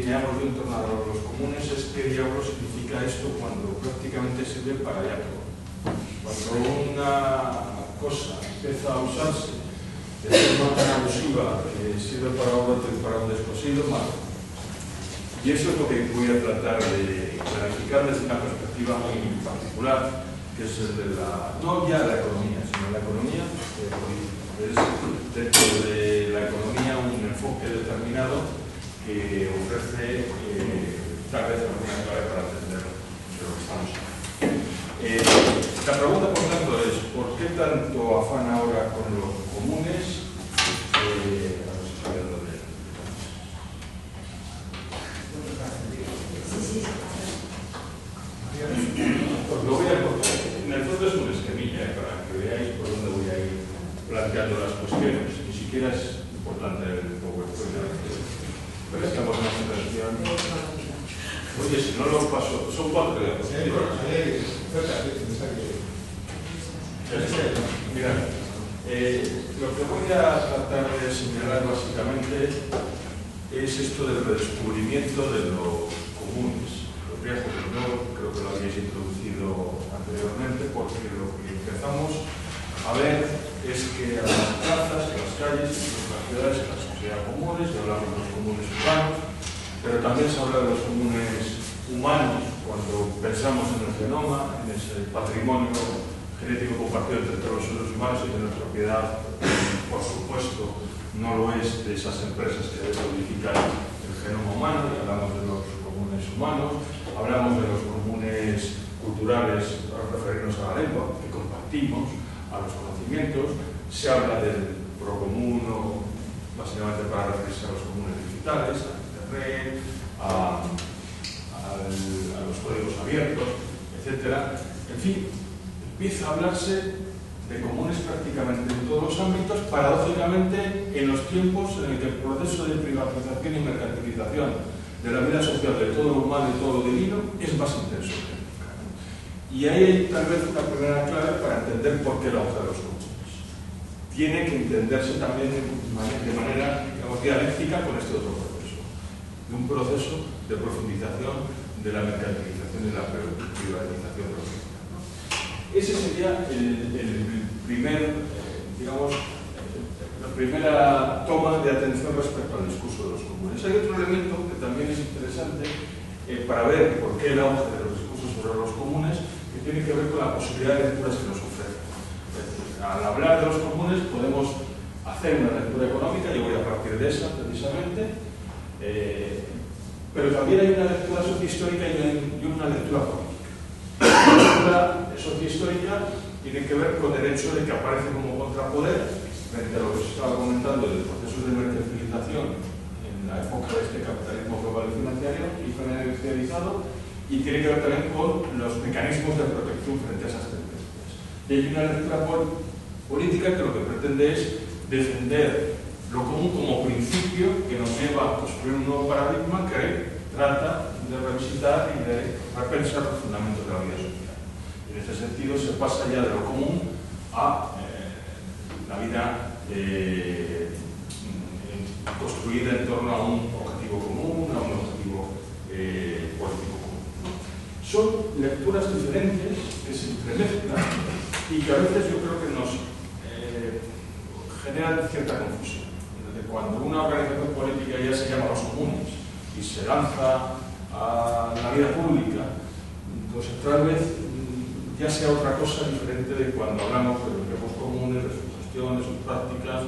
diseñamos de un torno a los comunes es qué diablos significa esto cuando prácticamente sirve para ya todo. Cuando una cosa empieza a usarse de forma tan abusiva que sirve para un descosido, malo. Y eso es lo que voy a tratar de clarificar desde una perspectiva muy particular, que es el de no ya la economía, sino la economía es dentro de la economía un enfoque determinado que ofrece tal vez alguna clave para entender de lo que estamos hablando. La pregunta, por tanto, es ¿por qué tanto afán ahora con los comunes? A ver si sale lo de... Pues lo voy a cortar. En el fondo es un esquemilla para que veáis por dónde voy a ir planteando las cuestiones. Ni siquiera es importante el PowerPoint. Pero estamos en una presentación. Oye, si no lo paso, son 4 diapositivas. Mira, lo que voy a tratar de señalar básicamente es esto del redescubrimiento de los comunes. Los viajes del nuevo, creo que lo habéis introducido anteriormente, porque lo que empezamos a ver es que a las plazas, a las calles, a las ciudades, a las sociedades comunes, y hablamos de los comunes urbanos, pero también se habla de los comunes humanos cuando pensamos en el genoma, en ese patrimonio genético compartido entre todos los seres humanos y de nuestra propiedad, por supuesto, no lo es de esas empresas que descodifican el genoma humano, y hablamos de los comunes humanos, hablamos de los comunes culturales, para referirnos a la lengua, que compartimos, a los conocimientos, se habla del procomún, básicamente para referirse a los comunes digitales, a Internet, a los códigos abiertos, etc. En fin, empieza a hablarse de comunes prácticamente en todos los ámbitos, paradójicamente en los tiempos en el que el proceso de privatización y mercantilización de la vida social de todo lo humano y todo lo divino es más intenso que nunca. Y ahí hay tal vez una primera clave para entender por qué la hoja de los comunes. Tiene que entenderse también de manera, digamos, dialéctica con este otro proceso, de un proceso de profundización de la mercantilización y la privatización de los humanos. Ese sería el primer, digamos, la primera toma de atención respecto al discurso de los comunes. Hay otro elemento que también es interesante para ver por qué el auge de los discursos sobre los comunes, que tiene que ver con la posibilidad de lecturas que nos ofrecen. Al hablar de los comunes podemos hacer una lectura económica, yo voy a partir de esa precisamente, pero también hay una lectura sociohistórica y una lectura política. La lectura sociohistórica tiene que ver con el hecho de que aparece como contrapoder frente a lo que se estaba comentando del proceso de mercantilización en la época de este capitalismo global y financiarizado, y tiene que ver también con los mecanismos de protección frente a esas tendencias. Y hay una lectura política que lo que pretende es defender lo común como principio que nos lleva a construir un nuevo paradigma que trata de revisitar y de repensar los fundamentos de la vida social. En ese sentido se pasa ya de lo común a la vida construida en torno a un objetivo común, a un objetivo político común. Son lecturas diferentes que se entremezclan y que a veces yo creo que nos generan cierta confusión. Cuando una organización política ya se llama los comunes y se lanza a la vida pública, pues tal vez ya sea otra cosa diferente de cuando hablamos de los tiempos comunes, de sus gestiones, sus prácticas,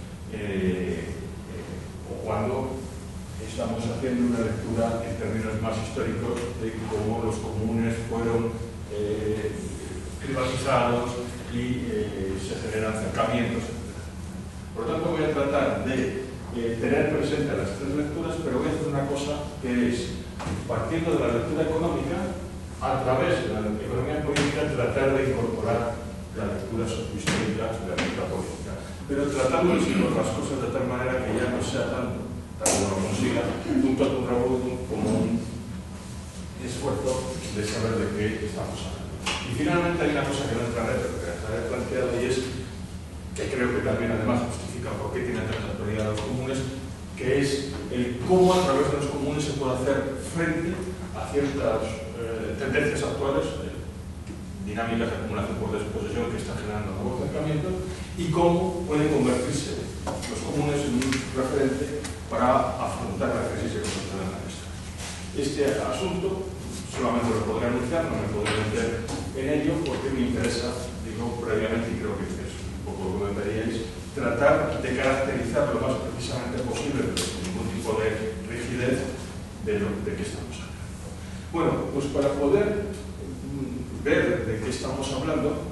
o cuando estamos haciendo una lectura en términos más históricos de cómo los comunes fueron privatizados y se generan acercamientos, etc. Por lo tanto, voy a tratar de tener presente las tres lecturas, pero voy a hacer una cosa que es, partiendo de la lectura económica, a través de la economía política, tratar de incorporar la lectura sociohistórica de la lectura política, pero tratando de situar las cosas de tal manera que ya no sea tanto, tal como lo consiga, un totum revolutum como un esfuerzo de saber de qué estamos hablando. Y finalmente hay una cosa que no entraré, pero que estaré planteado, y es que creo que también además justifica por qué tiene tanta actualidad los comunes, que es el cómo a través de los comunes se puede hacer frente a ciertas tendencias actuales, dinámicas de acumulación por desposesión que están generando nuevos acercamientos, y cómo pueden convertirse los comunes en un referente para afrontar la crisis que nos trae la mesa. Este asunto solamente lo podré anunciar, no me podré meter en ello porque me interesa, digo previamente, y creo que es un poco lo que me pedíais, tratar de caracterizar lo más precisamente posible, pero sin ningún tipo de rigidez, de qué estamos hablando. Bueno, pues para poder ver de qué estamos hablando,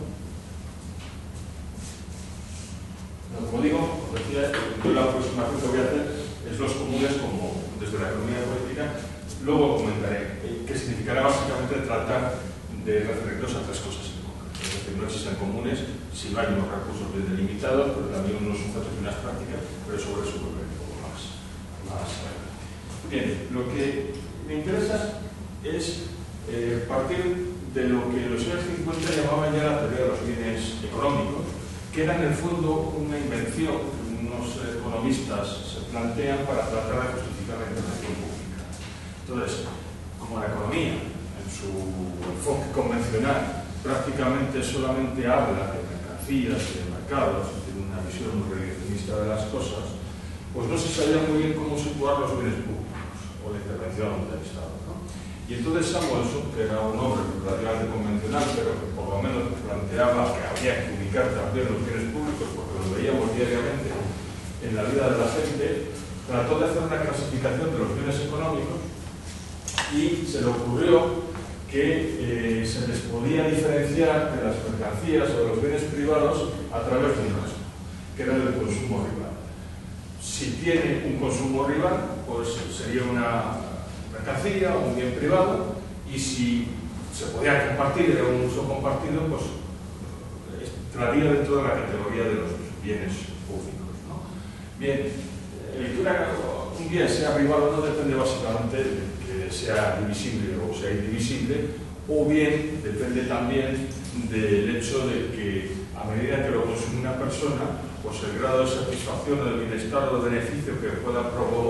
como digo, como decía, la aproximación que voy a hacer es los comunes como desde la economía política. Luego comentaré qué significará básicamente tratar de referirnos a tres cosas en concreto. Es decir, no existen comunes si no hay unos recursos bien delimitados, pero también unos sujetos y unas prácticas, pero sobre eso volveré un poco más adelante. Bien, lo que me interesa es partir de lo que en los años 50 llamaban ya la teoría de los bienes económicos, que era en el fondo una invención que unos economistas se plantean para tratar de justificar la intervención pública. Entonces, como la economía, en su enfoque convencional, prácticamente solamente habla de mercancías y de mercados, tiene una visión muy reduccionista de las cosas, pues no se sabía muy bien cómo situar los bienes públicos o la intervención del Estado, ¿no? Y entonces Samuelson, que era un hombre relativamente convencional, pero que por lo menos planteaba que había que ubicar también los bienes públicos, porque los veíamos diariamente en la vida de la gente, trató de hacer una clasificación de los bienes económicos y se le ocurrió que se les podía diferenciar de las mercancías o de los bienes privados a través de un rasgo, que era el del consumo rival. Si tiene un consumo rival, pues sería una mercancía o un bien privado, y si se podía compartir, era un uso compartido, pues entraría dentro de la categoría de los bienes públicos, ¿no? Bien, el que un bien sea rival o no depende básicamente de que sea divisible o sea indivisible, o bien depende también del hecho de que a medida que lo consume una persona, pues el grado de satisfacción o de bienestar o de beneficio que pueda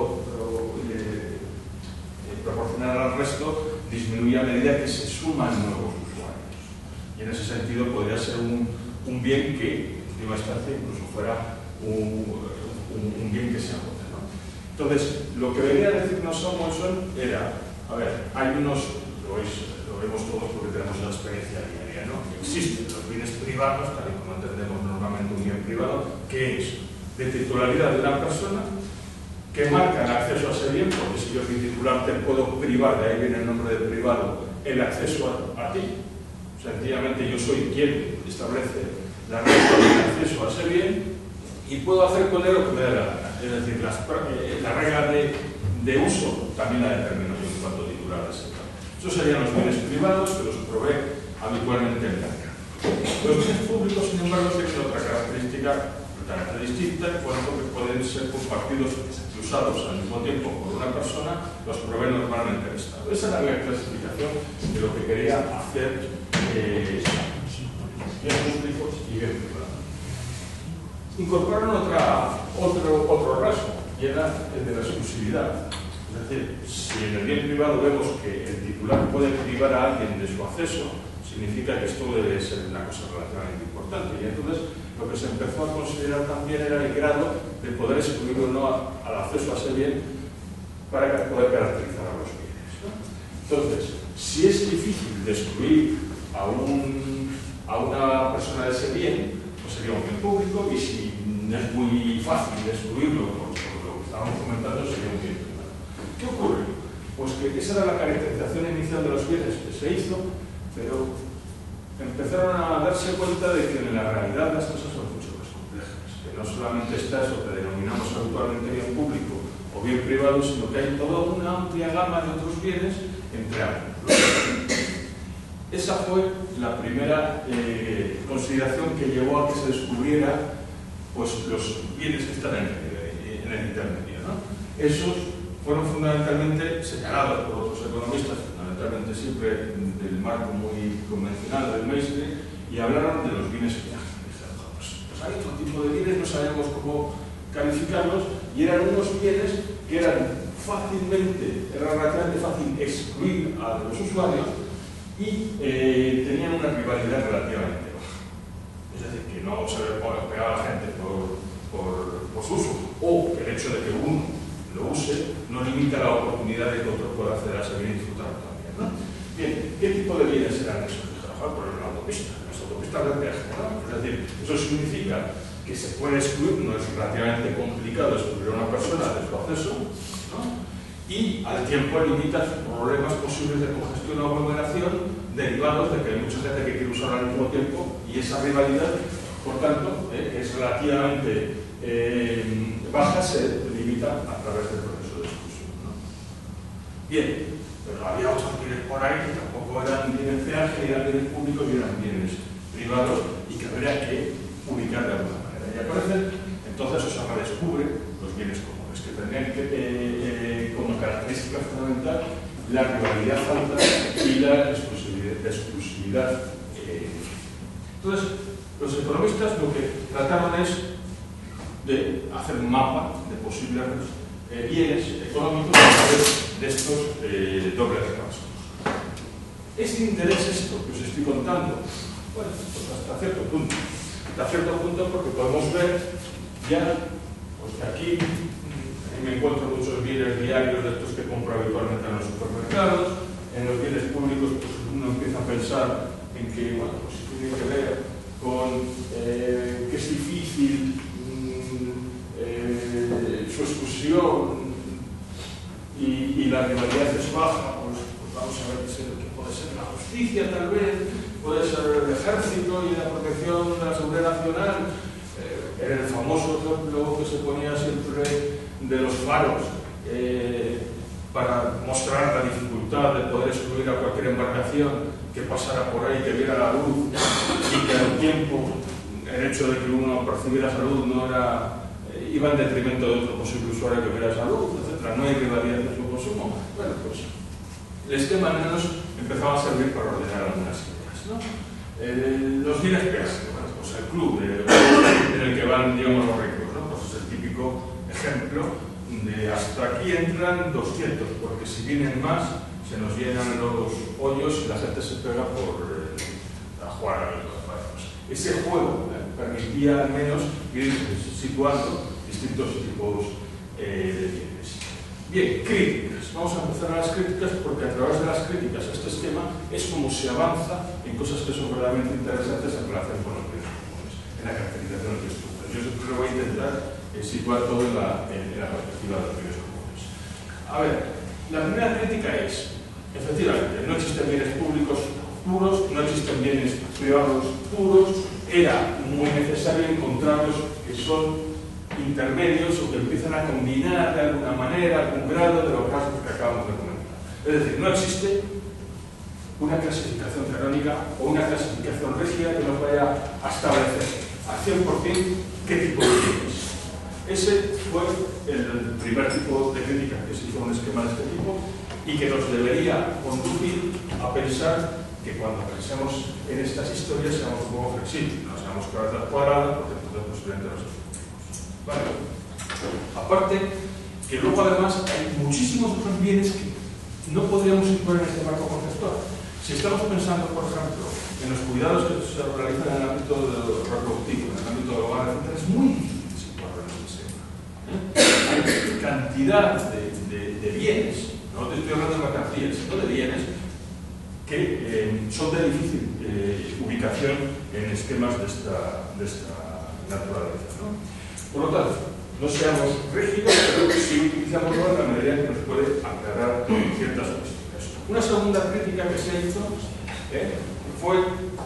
proporcionar al resto disminuye a medida que se suman nuevos usuarios. Y en ese sentido podría ser un bien que, en última instancia, incluso fuera un bien que se agote, ¿no? Entonces, lo que venía a decirnos Samuelson era, a ver, hay unos, lo vemos todos porque tenemos una experiencia diaria, ¿no? Existen los bienes privados, tal y como entendemos normalmente un bien privado, que es de titularidad de una persona, que marcan acceso a ese bien, porque si yo soy titular te puedo privar, de ahí viene el nombre de privado, el acceso a ti. Sencillamente yo soy quien establece la regla de acceso a ese bien y puedo hacer con él lo que me dé la gana. Es decir, la regla de uso también la determino yo en cuanto titular de ese bien. Esos serían los bienes privados que los provee habitualmente el mercado. Los bienes públicos, sin embargo, tienen otra característica distinta, en cuanto que pueden ser compartidos y usados al mismo tiempo por una persona, los provee normalmente el Estado. Esa era la clasificación de lo que quería hacer bien públicos y bien privados. Incorporaron otro rasgo, y era el de la exclusividad. Es decir, si en el bien privado vemos que el titular puede privar a alguien de su acceso, significa que esto debe ser una cosa relativamente importante. Y entonces lo que se empezó a considerar también era el grado de poder excluir o no al acceso a ese bien para poder caracterizar a los bienes, ¿no? Entonces, si es difícil de excluir a una persona de ese bien, pues sería un bien público, y si es muy fácil de excluirlo, por lo que estábamos comentando, sería un bien privado. ¿Qué ocurre? Pues que esa era la caracterización inicial de los bienes que se hizo, pero empezaron a darse cuenta de que en la realidad las cosas son mucho más complejas, que no solamente está eso que denominamos habitualmente bien público o bien privado, sino que hay toda una amplia gama de otros bienes entre ambos. Esa fue la primera consideración que llevó a que se descubriera, pues, los bienes que están en el intermedio, ¿no? Esos fueron fundamentalmente señalados por otros economistas, fundamentalmente siempre del marco muy convencional del mainstream, y hablaron de los bienes viajes. Dijeron, pues hay otro tipo de bienes, no sabemos cómo calificarlos, y eran unos bienes que era relativamente fácil excluir a los usuarios y tenían una rivalidad relativamente baja. Es decir, que no se le pegaba a la gente por su uso, o el hecho de que uno lo use no limita la oportunidad de que otro pueda acceder a ese bien y disfrutarlo también, ¿no? Bien, ¿qué tipo de bienes eran esos? Por la autopista, las autopistas de peaje, ¿no? Es decir, eso significa que se puede excluir, no es relativamente complicado excluir a una persona del proceso, ¿no? Y al tiempo limitas problemas posibles de congestión o aglomeración derivados de que hay mucha gente que quiere usar al mismo tiempo y esa rivalidad, por tanto, que es relativamente baja, se limita a través del proceso de exclusión, ¿no? Bien, pero había otros bienes por ahí que tampoco eran bienes peaje, ni eran bienes públicos, ni eran bienes privados y que habría que ubicar de alguna manera. Y aparecen, entonces, se redescubre los bienes comunes, que tendrían como característica fundamental la rivalidad alta y la exclusividad. Entonces, los economistas lo que trataron es de hacer un mapa de posibles bienes económicos a través de estos dobles repasos. ¿Este interés esto que os estoy contando? Bueno, pues hasta cierto punto. Hasta cierto punto porque podemos ver ya, pues que aquí me encuentro muchos bienes diarios de estos que compro habitualmente en los supermercados. En los bienes públicos pues uno empieza a pensar en que, bueno, pues si tiene que ver con que es difícil su exclusión y la rivalidad es baja, pues vamos a ver qué puede ser la justicia, tal vez, puede ser el ejército y la protección de la seguridad nacional. El famoso ejemplo que se ponía siempre de los faros para mostrar la dificultad de poder excluir a cualquier embarcación que pasara por ahí, que viera la luz y que al tiempo el hecho de que uno percibiera esa luz no era, iba en detrimento de otro posible usuario que viera esa luz, etc. No hay rivalidad en su consumo. Bueno, pues el esquema al menos empezaba a servir para ordenar algunas ideas, ¿no? Los bienes peaje, bueno, pues el club en el que van, digamos, los ricos, ¿no? Pues es el típico ejemplo de hasta aquí entran 200, porque si vienen más se nos llenan los hoyos y la gente se pega a jugar a los juegos. Ese juego permitía al menos ir situando distintos tipos de bienes. Bien, críticas. Vamos a empezar a las críticas porque a través de las críticas a este esquema es como se avanza en cosas que son verdaderamente interesantes en relación con los bienes comunes, en la caracterización de estructuras. Yo siempre lo voy a intentar situar todo en la perspectiva de los bienes comunes. A ver, la primera crítica es, efectivamente, no existen bienes públicos puros, no existen bienes privados puros, era muy necesario encontrarlos que son intermedios o que empiezan a combinar de alguna manera algún grado de los rasgos que acabamos de comentar. Es decir, no existe una clasificación canónica o una clasificación rígida que nos vaya a establecer al 100% qué tipo de bienes. Ese fue el primer tipo de crítica que se hizo a un esquema de este tipo y que nos debería conducir a pensar que cuando pensemos en estas historias seamos un poco flexibles, no seamos cabezas cuadradas, porque entonces posiblemente no se. Vale. Aparte, que luego además hay muchísimos otros bienes que no podríamos situar en este marco conceptual. Si estamos pensando, por ejemplo, en los cuidados que se realizan en el ámbito reproductivo, en el ámbito global, etc., es muy difícil situarlo en este esquema. Hay cantidad de bienes, no te estoy hablando de mercancías, sino de bienes que son de difícil ubicación en esquemas de esta naturaleza, ¿no? Por lo tanto, no seamos rígidos, pero sí utilizamos en la medida que nos puede aclarar ciertas cuestiones. Una segunda crítica que se hizo fue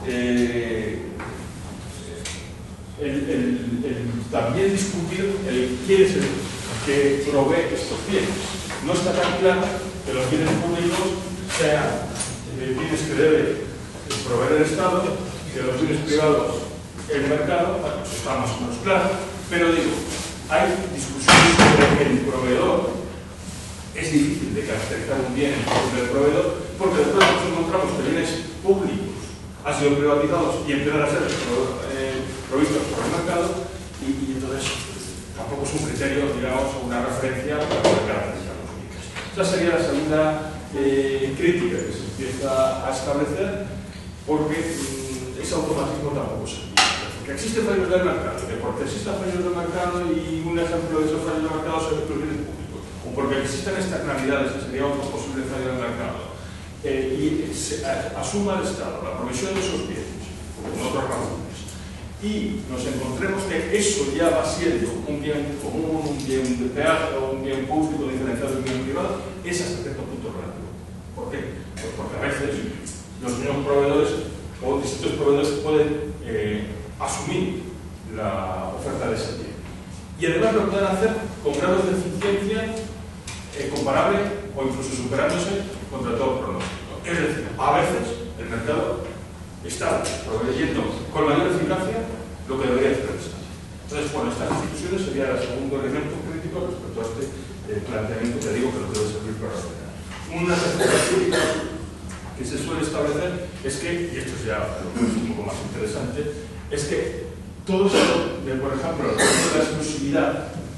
también discutir quién es el que provee estos bienes. No está tan claro que los bienes públicos sean bienes que debe proveer el Estado, que los bienes privados el mercado, bueno, eso está más o menos claro. Pero digo, hay discusiones sobre el proveedor. Es difícil de caracterizar un bien entre el proveedor, porque después nos encontramos que bienes públicos han sido privatizados y empiezan a ser provistos por el mercado, y entonces tampoco es un criterio, digamos, una referencia para poder caracterizar los bienes. Esta sería la segunda crítica que se empieza a establecer, porque ese automatismo tampoco se entiende. Que existen fallos del mercado, que porque existan fallos del mercado y un ejemplo de esos fallos del mercado son los bienes públicos, o porque existen externalidades, que sería otro posible fallo del mercado, y se asuma el Estado la provisión de esos bienes, con otras razones, y nos encontremos que eso ya va siendo un bien común, un bien de peaje o un bien público diferenciado de un bien privado, es hasta cierto punto relativo. ¿Por qué? Pues porque a veces los mismos proveedores o distintos proveedores pueden asumir la oferta de ese bien. Y además lo pueden hacer con grados de eficiencia comparable o incluso superándose contra todo pronóstico. Es decir, a veces el mercado está proveyendo con mayor eficacia lo que debería hacer el Estado. Entonces, bueno, estas instituciones sería el segundo elemento crítico respecto a este planteamiento que digo que no debe servir para ordenar. Una tercera crítica que se suele establecer es que, y esto es ya lo que es un poco más interesante, es que todo esto, por ejemplo, el de la exclusividad,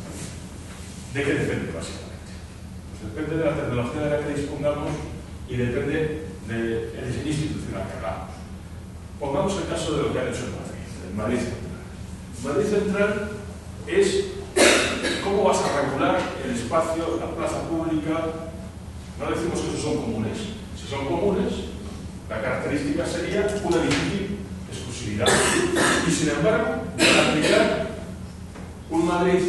¿de qué depende básicamente? Pues depende de la tecnología de la que dispongamos y depende del diseño institucional que hagamos. Pongamos el caso de lo que han hecho en Madrid Central. Madrid Central es cómo vas a regular el espacio, la plaza pública. No decimos que esos son comunes. Si son comunes, la característica sería una difícil exclusividad. Y sin embargo, aplicar un Madrid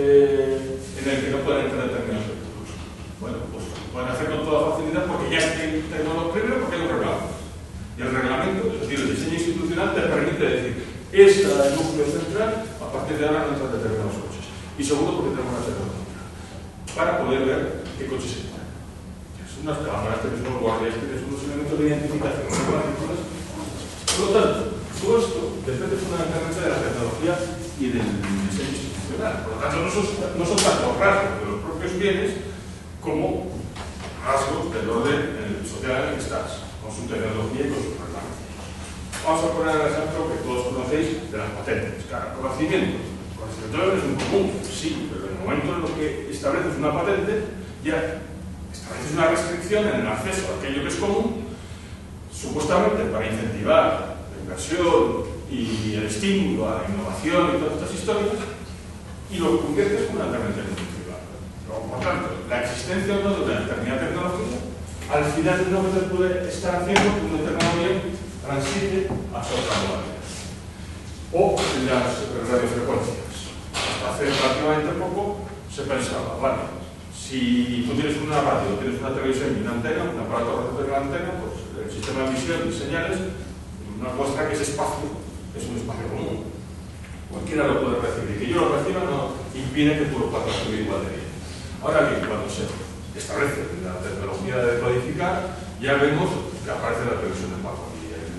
en el que no pueden entrar determinados sectores. Bueno, pues pueden hacerlo con toda facilidad porque ya hay tecnología, primero porque hay un reglamento. Y el reglamento, es decir, el diseño institucional te permite decir, esta es el núcleo central, a partir de ahora no entran determinados coches. Y segundo, porque tenemos una tecnología para poder ver qué coches entran. Es unas cámaras, tienes unos guardias, tienes unos elementos de identificación, unas matrículas. Por lo tanto, todo esto depende fundamentalmente de la tecnología y del diseño institucional. Por lo tanto, no son tanto rasgos de los propios bienes como rasgos del orden social en el que estás, con su tecnología y con sus reglamentos. Vamos a poner el ejemplo que todos conocéis de las patentes. Claro, conocimiento. Conocimiento es un común, sí, pero en el momento en lo que estableces una patente, ya estableces una restricción en el acceso a aquello que es común, supuestamente para incentivar la inversión y el estímulo a la innovación y todas estas historias, y lo conviertes fundamentalmente en un privado. Por tanto, la existencia o no de una determinada tecnología, al final no te puede estar haciendo que un determinado bien transite hacia otra modalidad. O las radiofrecuencias. Hasta hace relativamente poco se pensaba, vale, si tú tienes una radio, tienes una televisión y una antena, un aparato receptor de la antena, pues el sistema de emisión de señales nos muestra que ese espacio es un espacio común. Cualquiera lo puede recibir. Que yo lo reciba no impide que tú lo puedas recibir igual de bien. Ahora bien, cuando se establece la tecnología de decodificar, ya vemos que aparece la televisión de pago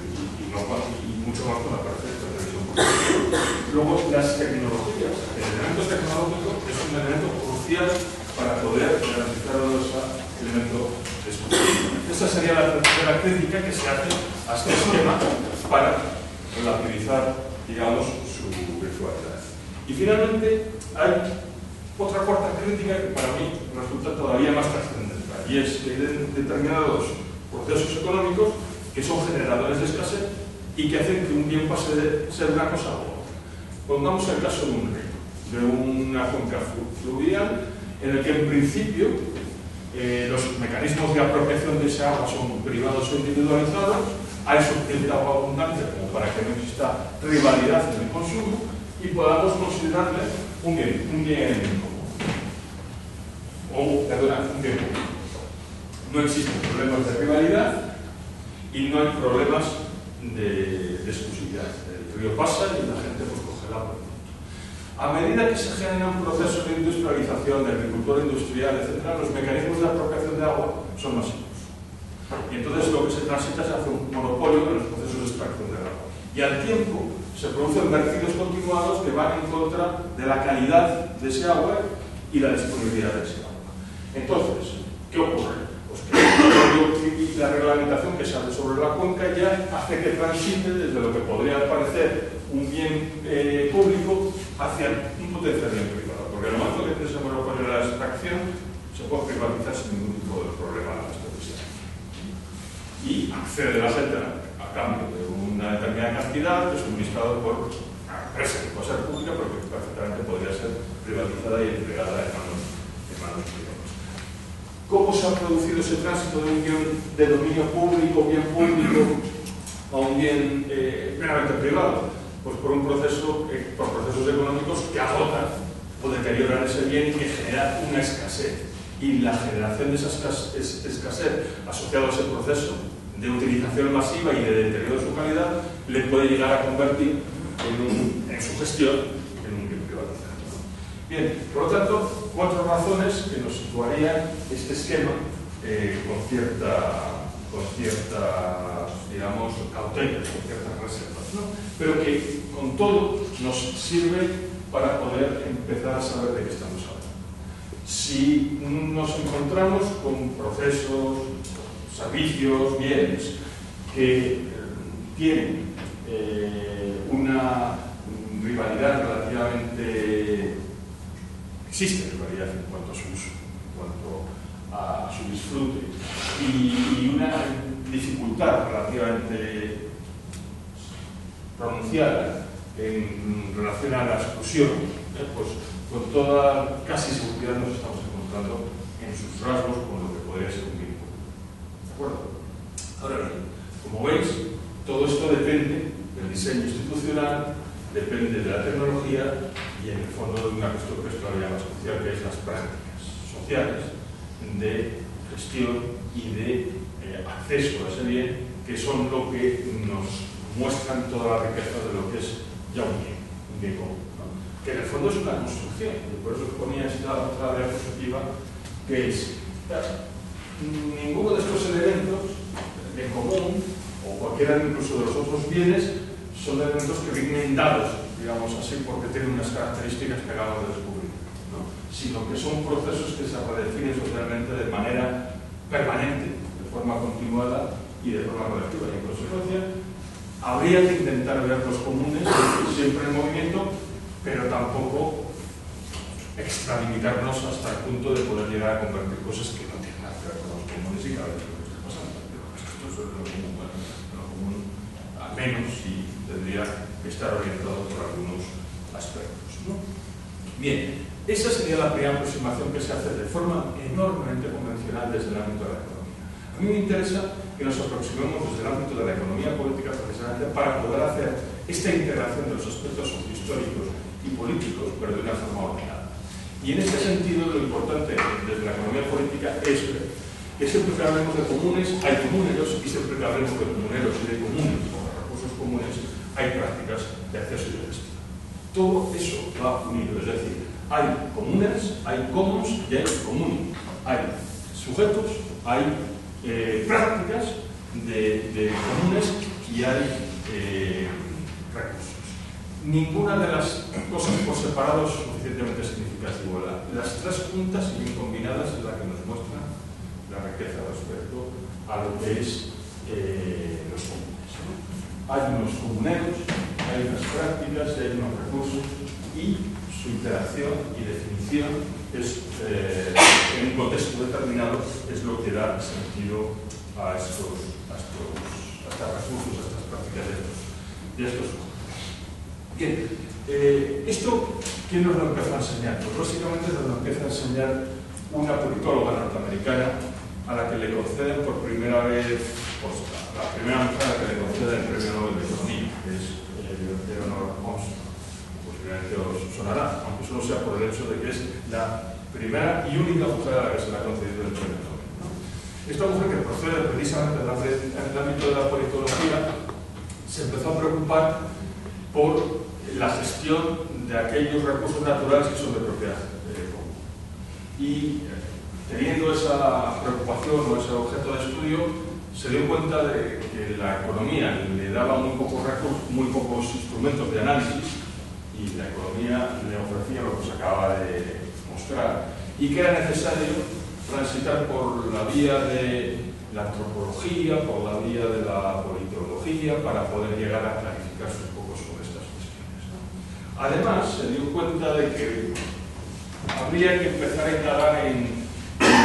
y mucho más cuando aparece la televisión por cable. Luego, las tecnologías, el elemento tecnológico es un elemento crucial para poder garantizar ese elemento de exclusión. Esa sería la tercera crítica que se hace a este esquema para relativizar, digamos, su virtualidad. Y finalmente, hay otra cuarta crítica que para mí resulta todavía más trascendental, y es que hay determinados procesos económicos que son generadores de escasez y que hacen que un bien pase de ser una cosa a otra. Pongamos el caso de un río, de una cuenca fluvial, en el que en principio los mecanismos de apropiación de ese agua son privados o individualizados, hay suficiente agua abundante como para que no exista rivalidad en el consumo y podamos considerarle un bien común. Un bien común. No existen problemas de rivalidad y no hay problemas de exclusividad. El río pasa y la gente pues coge el agua. A medida que se generan procesos de industrialización, de agricultura industrial, etc., los mecanismos de apropiación de agua son masivos. Y entonces lo que se transita se hace un monopolio en los procesos de extracción del agua. Y al tiempo se producen vertidos continuados que van en contra de la calidad de ese agua y la disponibilidad de ese agua. Entonces, ¿qué ocurre? Pues que la reglamentación que se hace sobre la cuenca ya hace que transite desde lo que podría parecer un bien público hacia un potencial bien privado. Por se puede privatizar sin ningún tipo de problema a las televisiones. Y accede la gente a cambio de una determinada cantidad que es suministrado por una empresa que puede ser pública, pero que perfectamente podría ser privatizada y entregada en manos privadas. ¿Cómo se ha producido ese tránsito de un bien de dominio público, bien público, a un bien plenamente privado? Pues por un proceso, por procesos económicos que agotan o deterioran ese bien y que generan una escasez. Y la generación de esa escasez asociada a ese proceso de utilización masiva y de deterioro de su calidad le puede llegar a convertir en su gestión en un bien privatizado. Bien, por lo tanto, 4 razones que nos situarían este esquema con cierta, digamos, cautela, con ciertas reservas, ¿no? Pero que con todo nos sirve para poder empezar a saber de qué estamos hablando. Si nos encontramos con procesos, servicios, bienes que tienen una rivalidad relativamente... Existe rivalidad en cuanto a su uso, en cuanto a su disfrute y una dificultad relativamente pronunciada en relación a la exclusión, pues con toda casi seguridad nos estamos encontrando en sus rasgos con lo que podría ser un bien público. ¿De acuerdo? Ahora bien, como veis, todo esto depende del diseño institucional, depende de la tecnología y en el fondo de una cuestión que es todavía más crucial, que es las prácticas sociales de gestión y de acceso a ese bien, que son lo que nos muestran toda la riqueza de lo que es ya un bien común, ¿no? Que en el fondo es una construcción, y por eso ponía esta otra diapositiva, que es ninguno de estos elementos en común, o cualquiera incluso de los otros bienes, son elementos que vienen dados, digamos así, porque tienen unas características que acabamos de descubrir, ¿no? Sino que son procesos que se redefinen socialmente de manera permanente, de forma continuada y de forma colectiva. Y en consecuencia, habría que intentar ver los comunes siempre en movimiento, pero tampoco extralimitarnos hasta el punto de poder llegar a convertir cosas que no tienen nada que ver con los comunes y cada vez lo que está pasando. Esto es lo común, bueno, lo común al menos, y tendría que estar orientado por algunos aspectos, ¿no? Bien, esa sería la primera aproximación que se hace de forma enormemente convencional desde el ámbito de la economía. A mí me interesa que nos aproximemos desde el ámbito de la economía política precisamente para poder hacer esta integración de los aspectos sociohistóricos y políticos, pero de una forma ordenada. Y en este sentido, lo importante desde la economía política es que siempre que hablemos de comunes, hay comuneros, y siempre que hablemos de comuneros y de comunes o de recursos comunes, hay prácticas de acceso y de gestión. Todo eso va unido, es decir, hay comunes, hay comuns y hay comunes. Hay sujetos, hay prácticas de comunes y hay recursos. Ninguna de las cosas por separado es suficientemente significativa. Las tres juntas y bien combinadas es la que nos muestra la riqueza respecto a lo que es los comunes, ¿no? Hay unos comuneros, hay unas prácticas, hay unos recursos y su interacción y definición es, en un contexto determinado, es lo que da sentido a estos recursos, a estas prácticas de estos comunes. Bien, esto, ¿quién nos lo empezó a enseñar? Pues básicamente nos lo empieza a enseñar una politóloga norteamericana a la que le conceden por primera vez, pues, la primera mujer a la que le conceden el premio Nobel de Economía, que es Eleanor Armstrong. Posiblemente os sonará, aunque solo sea por el hecho de que es la primera y única mujer a la que se le ha concedido el premio Nobel, ¿no? Esta mujer, que procede precisamente del ámbito de la politología, se empezó a preocupar por la gestión de aquellos recursos naturales que son de propiedad común. Y teniendo esa preocupación o ese objeto de estudio, se dio cuenta de que la economía le daba muy pocos instrumentos de análisis, y la economía le ofrecía lo que se acaba de mostrar, y que era necesario transitar por la vía de la antropología, por la vía de la politología, para poder llegar a clarificarse un poco sobre estas cuestiones, ¿no? Además, se dio cuenta de que habría que empezar a indagar en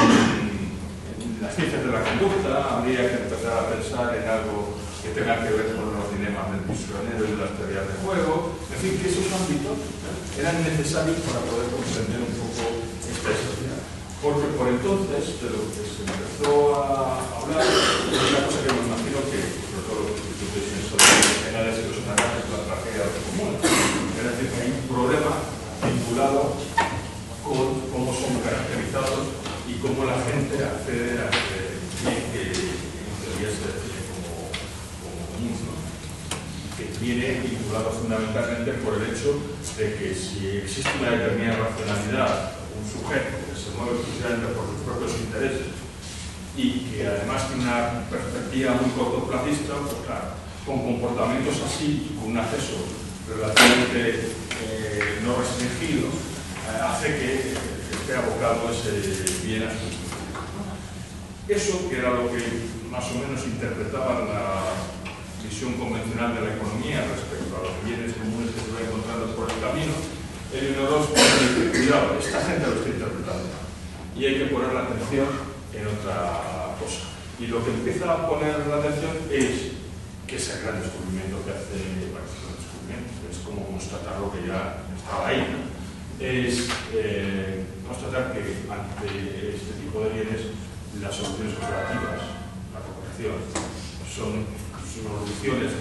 las ciencias de la conducta, habría que empezar a pensar en algo que tenga que ver con los dilemas del prisionero y las teorías de juego, en fin, que esos ámbitos eran necesarios para poder comprender un poco esta historia. Porque por entonces, de lo que se empezó a hablar, es una cosa que me imagino que, sobre todo los institutos penales y los análisis de la tragedia común, es decir, que hay un problema vinculado con cómo son caracterizados y cómo la gente accede a que en teoría se define como común, ¿no? Que viene vinculado fundamentalmente por el hecho de que si existe una determinada racionalidad, un sujeto que se mueve exclusivamente por sus propios intereses y que además tiene una perspectiva muy cortoplacista, pues claro, con comportamientos así, con un acceso relativamente no restringido, hace que esté abocado ese bien a su justicia. Eso, que era lo que más o menos interpretaba la visión convencional de la economía respecto a los bienes comunes que se van encontrando por el camino, Eleonora dice, cuidado, esta gente lo está interpretando y hay que poner la atención en otra cosa. Y lo que empieza a poner la atención es que ese gran descubrimiento que hace, bueno, es como constatar lo que ya estaba ahí, ¿no? Es constatar que ante este tipo de bienes las soluciones cooperativas, la cooperación, son soluciones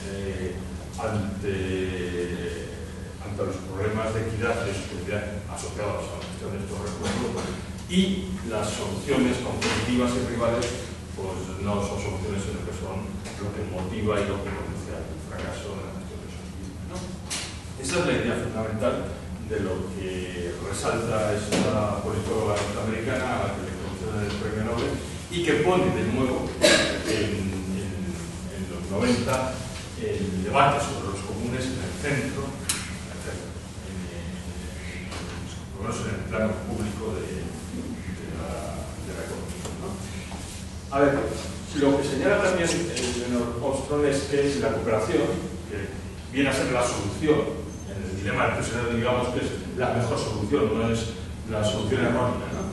ante los problemas de equidad y de seguridad asociados a la gestión de estos recursos, y las soluciones competitivas y rivales pues no son soluciones, sino que son lo que motiva y lo que conduce al fracaso en la gestión de esos bienes, ¿no? Esa es la idea fundamental de lo que resalta esta politóloga norteamericana a la que le conceden el premio Nobel y que pone de nuevo en los 90 el debate sobre los comunes en el centro, por lo menos en el plano público de la economía, ¿no? A ver, lo que señala también Leonard Ostrom es que la cooperación, que viene a ser la solución, el dilema del prisionero, digamos que es la mejor solución, no es la solución errónea, ¿no?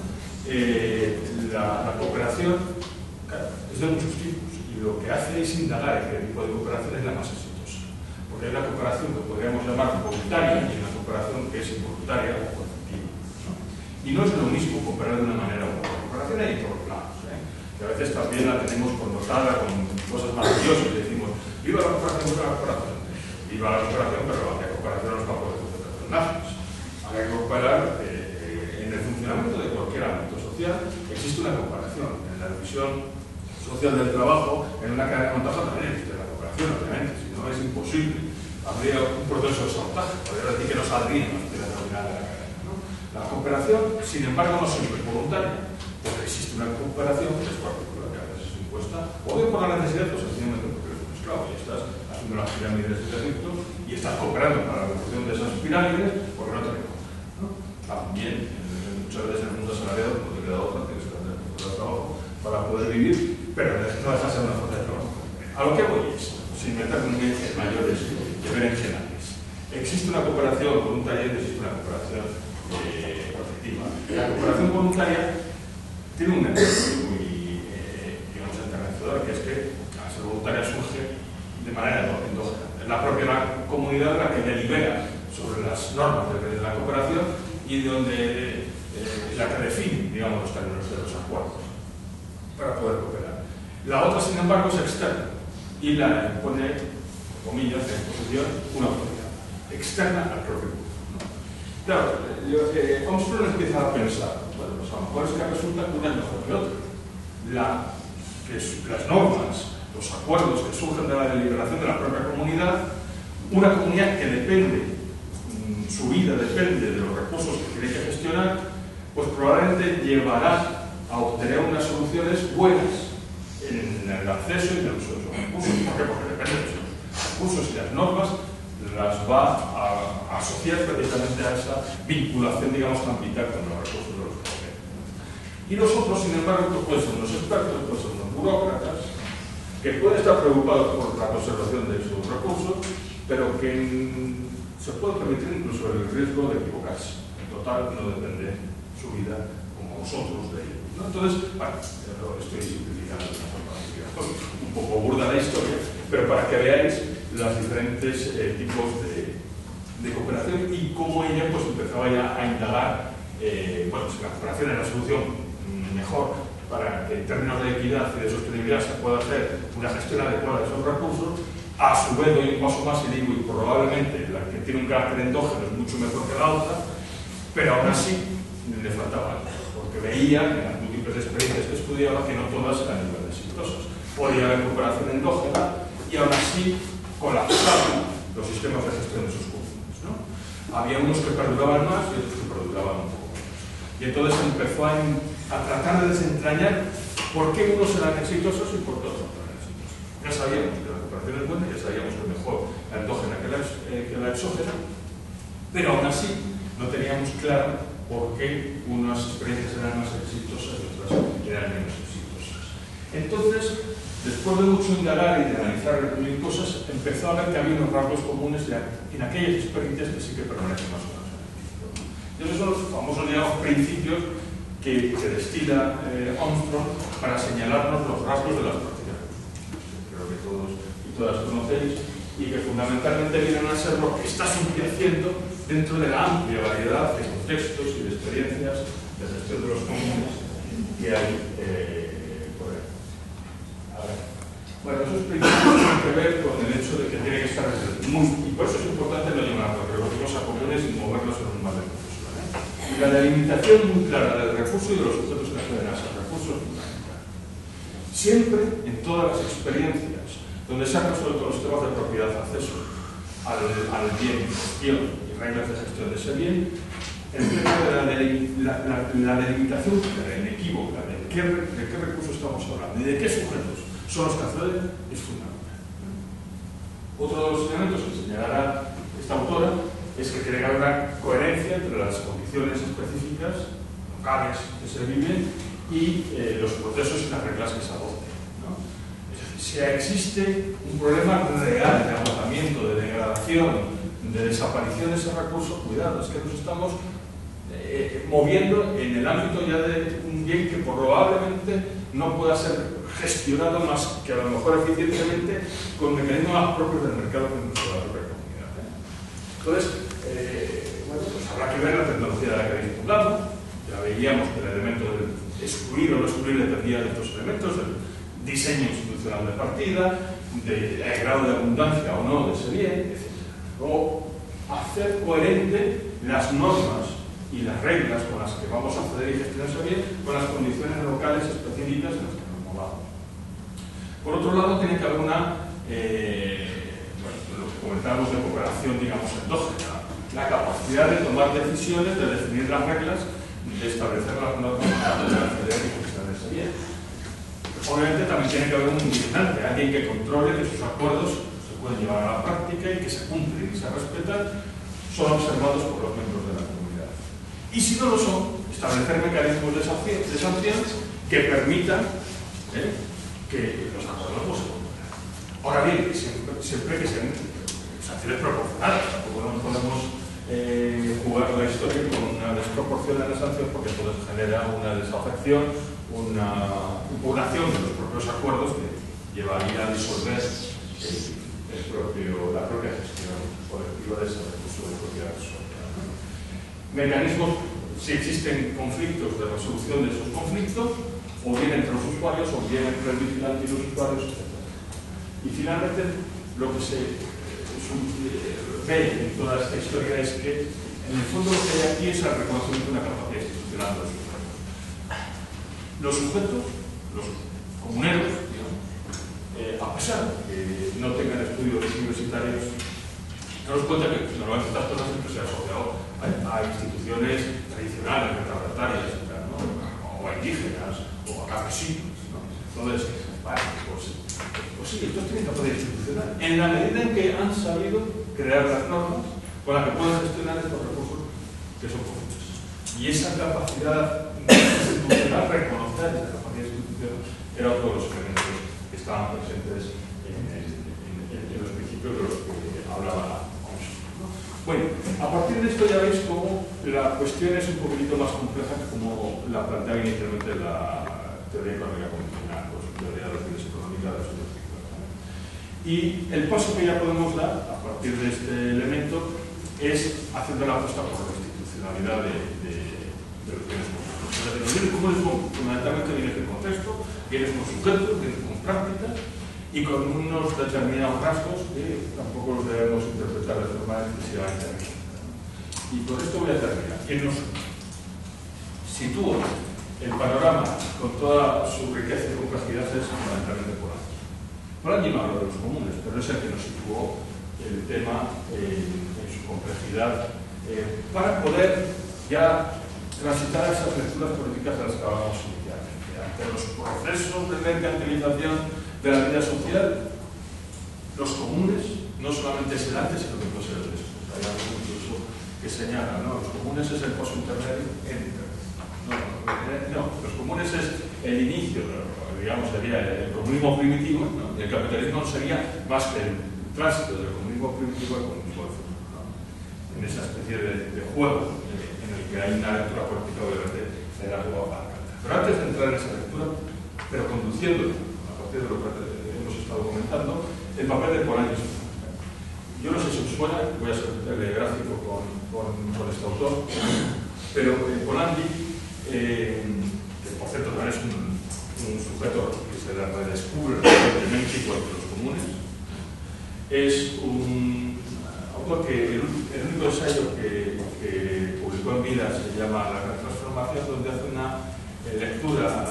La cooperación, claro, es de muchos tipos y lo que hace es indagar en qué tipo de cooperación es la más exitosa, porque hay una cooperación que podríamos llamar voluntaria y una cooperación que es involuntaria o coercitiva, ¿no? Y no es lo mismo cooperar de una manera u otra. Cooperación hay en todos lados, que a veces también la tenemos connotada con cosas maravillosas y decimos viva la cooperación, viva la cooperación. Viva la cooperación, pero la cooperación no es para poder concentración nazis. Hay que cooperar en el funcionamiento de cualquier ámbito social. Existe una cooperación. En la división social del trabajo, en una cadena de montaje también existe la cooperación, obviamente. Si no, es imposible. Habría un proceso de sabotaje. Podría decir que no saldríamos de la terminal de la cadena, ¿no? La cooperación, sin embargo, no siempre es voluntaria, porque existe una cooperación que es particular, que a veces es impuesta, o bien por la necesidad, pues sencillamente porque eres un esclavo y estás haciendo las pirámides de Egipto y estás cooperando para la construcción de esas pirámides porque no te recogen, ¿no? También, muchas veces en el mundo asalariado no te queda otra, tienes que hacer un trabajo para poder vivir, pero no dejas de ser una fuerza de trabajo. A lo que voy es, sin meterme en mayores berenjenales, existe una cooperación voluntaria y existe una cooperación colectiva. La cooperación voluntaria tiene un elemento muy, digamos, enternecedor, que es que al ser voluntaria surge de manera endógena. Es la propia comunidad la que delibera sobre las normas de la cooperación y donde la que define, digamos, los términos de los acuerdos para poder cooperar. La otra, sin embargo, es externa y la pone, comillas, en posición una autoridad externa al propio grupo, ¿no? Claro, Armstrong empieza a pensar, bueno, pues a lo mejor es que resulta que una es mejor que otra. Las normas, los acuerdos que surgen de la deliberación de la propia comunidad, una comunidad que depende, su vida depende de los recursos que tiene que gestionar, pues probablemente llevará a obtener unas soluciones buenas en el acceso y en el uso de esos recursos. ¿Por qué? Porque depende de esos recursos y las normas las va a asociar precisamente a esa vinculación, digamos, tan vital con los recursos de los propios. Y nosotros, sin embargo, pues pueden ser unos expertos, pueden ser unos burócratas, que pueden estar preocupados por la conservación de sus recursos, pero que se puede permitir incluso el riesgo de equivocarse. En total, no depende su vida como nosotros de ellos, ¿no? ¿no? Entonces, bueno, lo estoy simplificando de una forma un poco burda la historia, pero para que veáis los diferentes tipos de cooperación y cómo ella pues empezaba ya a indagar bueno, si la cooperación es la solución mejor para que en términos de equidad y de sostenibilidad se pueda hacer una gestión adecuada de esos recursos. A su vez doy un paso más y digo, y probablemente la que tiene un carácter endógeno es mucho mejor que la otra, pero aún así le faltaba algo, porque veía en las múltiples experiencias que estudiaba que no todas eran igual de exitosas. Podía haber cooperación endógena y aún así colapsaban los sistemas de gestión de esos conjuntos, ¿no? Había unos que perduraban más y otros que perduraban un poco menos. Y entonces empezó a tratar de desentrañar por qué unos eran exitosos y por qué otros no eran exitosos. Ya sabíamos que la cooperación es buena, ya sabíamos que es mejor la endógena que la exógena, pero aún así no teníamos claro por qué unas experiencias eran más exitosas y otras eran menos exitosas. Entonces, después de mucho indagar y de analizar mil cosas, empezó a ver que había unos rasgos comunes en aquellas experiencias que sí que permanecen más o menos en el tiempo. Y esos son los famosos, digamos, principios que destila Armstrong para señalarnos los rasgos de las prácticas. Creo que todos y todas conocéis, y que fundamentalmente vienen a ser lo que está subyaciendo dentro de la amplia variedad de contextos y de experiencias de gestión de los comunes que hay por ahí. Bueno, esos principios tienen que ver con el hecho de que tiene que estar muy, y por eso es importante no llamarlo recursos a comunes y moverlos en un marco profesional. Y la delimitación muy clara del recurso y de los sujetos que acceden a ese recurso es fundamental. Siempre, en todas las experiencias donde se han resuelto los temas de propiedad, acceso al bien, gestión y reglas de gestión de ese bien, el tema de la delimitación inequívoca de qué recursos estamos hablando y de qué sujetos son los que acceden es fundamental. Otro de los elementos que señalará esta autora es que tiene que haber una coherencia entre las condiciones específicas locales que se viven y los procesos y las reglas que se adopten, ¿no? Es decir, si existe un problema real de agotamiento, de degradación, de desaparición de ese recurso, cuidado, es que nos estamos moviendo en el ámbito ya de un bien que probablemente no pueda ser gestionado más que a lo mejor eficientemente con mecanismos más propios del mercado que incluso de la propia comunidad. Entonces, bueno, pues habrá que ver la tecnología de la que habéis hablado. Ya veíamos que el elemento de excluir o no excluir dependía de estos elementos, del diseño institucional de partida, del grado de abundancia o no de ese bien, etc. O hacer coherente las normas y las reglas con las que vamos a acceder y gestionar ese bien con las condiciones locales específicas en las que nos movamos. Por otro lado, tiene que haber una, bueno, lo que comentábamos de cooperación, digamos, endógena, la capacidad de tomar decisiones, de definir las reglas, de establecer las normas para acceder y gestionar ese bien. Obviamente también tiene que haber un vigilante, alguien que controle que sus acuerdos se pueden llevar a la práctica y que se cumplen y se respetan, son observados por los miembros de la comunidad. Y si no lo son, establecer mecanismos de sanción que permitan que los acuerdos no se cumplan. Ahora bien, siempre que sean sanciones proporcionales, tampoco nos podemos jugar la historia con una desproporción en la sanción porque entonces genera una desafección, una impugnación de los propios acuerdos que llevaría a disolver la propia gestión colectiva de ese recurso de propiedad social, ¿no? Mecanismos, si existen conflictos de resolución de esos conflictos, o bien entre los usuarios, o bien entre el vigilante y los usuarios, etc. Y finalmente, lo que se ve en toda esta historia es que, en el fondo, lo que hay aquí es el reconocimiento de una capacidad institucional de los sujetos. Los sujetos, los comuneros, digamos, a pesar de que no tengan estudios universitarios, daros cuenta que normalmente estas cosas siempre se han asociado a instituciones tradicionales, retratarias, ¿no? O a indígenas, o a campesinos, ¿no? Entonces, vale, pues sí, estos tienen capacidad institucional, en la medida en que han sabido crear las normas con las que pueden gestionar estos recursos que son comunes. Y esa capacidad institucional, reconocer esa capacidad institucional, era otro de los elementos que estaban presentes en los principios de los que hablaba. Bueno, a partir de esto ya veis cómo la la cuestión es un poquito más compleja que como la planteaba inicialmente la teoría económica convencional, pues teoría de las bienes económicas de la sociedad. Y el paso que ya podemos dar a partir de este elemento es haciendo la apuesta por la institucionalidad de los bienes comunes. O sea, los bienes comunes son fundamentalmente bienes de contexto, bienes con sujetos, bienes con prácticas y con unos determinados rasgos que tampoco los debemos interpretar de forma excesivamente abierta. Y por esto voy a terminar. ¿Quién nos sitúa el panorama con toda su riqueza y complejidad? Es fundamentalmente Polanyi. Polanyi no habla de los comunes, pero es el que nos situó el tema en su complejidad para poder ya transitar esas lecturas políticas de las que hablábamos inicialmente. Ante los procesos de mercantilización de la vida social, los comunes no solamente es el antes, sino que puede ser el después. Hay algo incluso que señala, ¿no? Los comunes es el paso intermedio en Internet. No, los comunes es el inicio, digamos, sería el comunismo primitivo, ¿no? Y el capitalismo sería más que el tránsito del comunismo primitivo al comunismo del futuro, ¿no? En esa especie de juego en el que hay una lectura política obviamente de la nueva banca. Pero antes de entrar en esa lectura, pero conduciendo a partir de lo que hemos estado comentando, el papel de Polanyi. Yo no sé si os suena, voy a ser telegráfico con este autor, pero Polanyi, que por cierto también es un sujeto que se le redescubre recientemente igual que los comunes, es un autor que el único ensayo que publicó en vida se llama La Gran Transformación, donde hace una lectura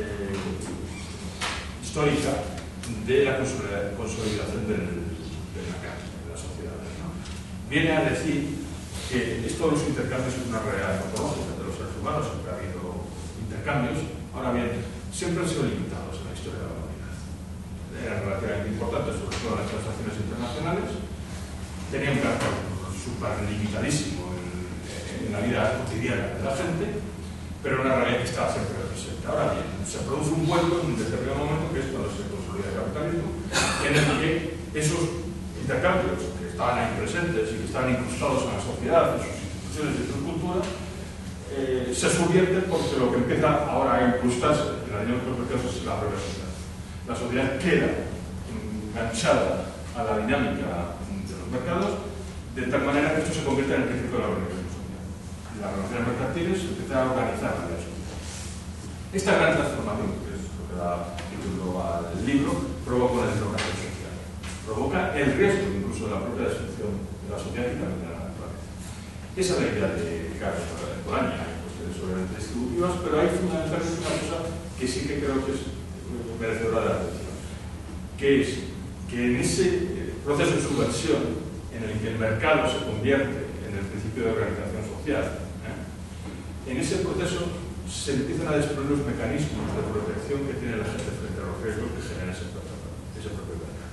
histórica de la consolidación del mercado. Viene a decir que esto de los intercambios es una realidad antropológica de los seres humanos, siempre ha habido intercambios. Ahora bien, siempre han sido limitados en la historia de la humanidad. Eran relativamente importantes, sobre todo las transacciones internacionales. Tenían un carácter súper limitadísimo en la vida cotidiana de la gente, pero una realidad que estaba siempre presente. Ahora bien, se produce un vuelco en un determinado momento, que es cuando se consolida el capitalismo, en el que esos intercambios que estaban ahí presentes y que estaban incrustados en la sociedad, en sus instituciones y en su cultura, se subvierten porque lo que empieza ahora a incrustarse en la dinámica de los mercados es la propia sociedad. La sociedad queda enganchada a la dinámica de los mercados de tal manera que esto se convierte en el principio de la organización social. Las relaciones mercantiles empiezan a organizar la vida social. Esta gran transformación, que es lo que da título al libro, provoca una deslocación social. Provoca el riesgo incluso de la propia destrucción de la sociedad y también de la naturaleza. Esa es la idea de Polanyi. Hay cuestiones obviamente distributivas, pero hay fundamentalmente una cosa que sí que creo que es merecedora de atención, que es que en ese proceso de subversión en el que el mercado se convierte en el principio de organización social, en ese proceso se empiezan a desprender los mecanismos de protección que tiene la gente frente a los riesgos que genera ese propio mercado.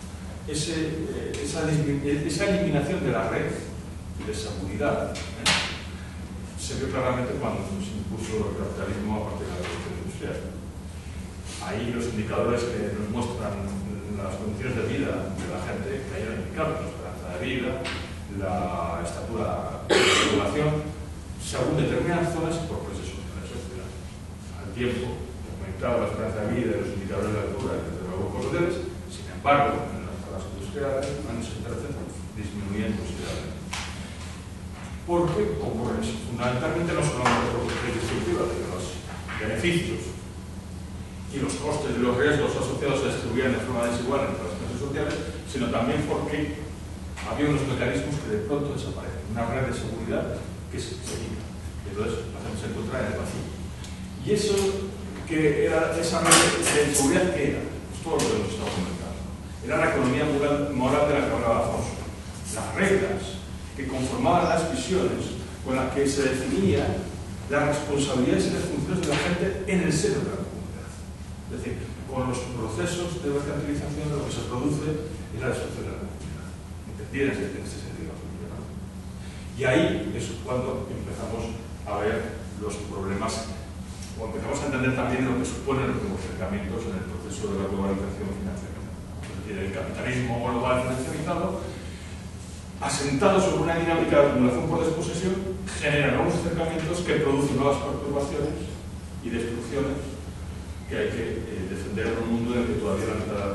Esa eliminación de la red de seguridad se vio claramente cuando se impuso el capitalismo a partir de la revolución industrial. Ahí los indicadores que nos muestran las condiciones de vida de la gente cayeron indicados, la esperanza de vida, la estatura de la población, según determinadas zonas y por procesos sociales. Al tiempo aumentaba la esperanza de vida y los indicadores de altura de los grupos sociales, sin embargo, en las zonas industriales, años disminuían considerablemente. Porque ocurre eso. Fundamentalmente no solamente por cuestiones distributivas, de los beneficios y los costes y los riesgos asociados se distribuían de forma desigual entre las clases sociales, sino también porque había unos mecanismos que de pronto desaparecen, una red de seguridad que se quita. Entonces la gente se encuentra en el vacío. Y eso que era esa red de seguridad, ¿qué era? Pues todo lo que hemos estado comentando. Era la economía moral de la que hablaba Afonso. Las reglas que conformaban las visiones con las que se definía las responsabilidades y las funciones de la gente en el seno de la comunidad. Es decir, con los procesos de mercantilización lo que se produce es la destrucción de la comunidad. ¿Entendieron en este sentido? Y ahí es cuando empezamos a ver los problemas, o empezamos a entender también lo que suponen los nuevos acercamientos en el proceso de la globalización financiera. Es decir, el capitalismo global financiarizado, asentado sobre una dinámica de acumulación por desposesión, genera nuevos acercamientos que producen nuevas perturbaciones y destrucciones que hay que defender en un mundo en el que todavía la mitad de la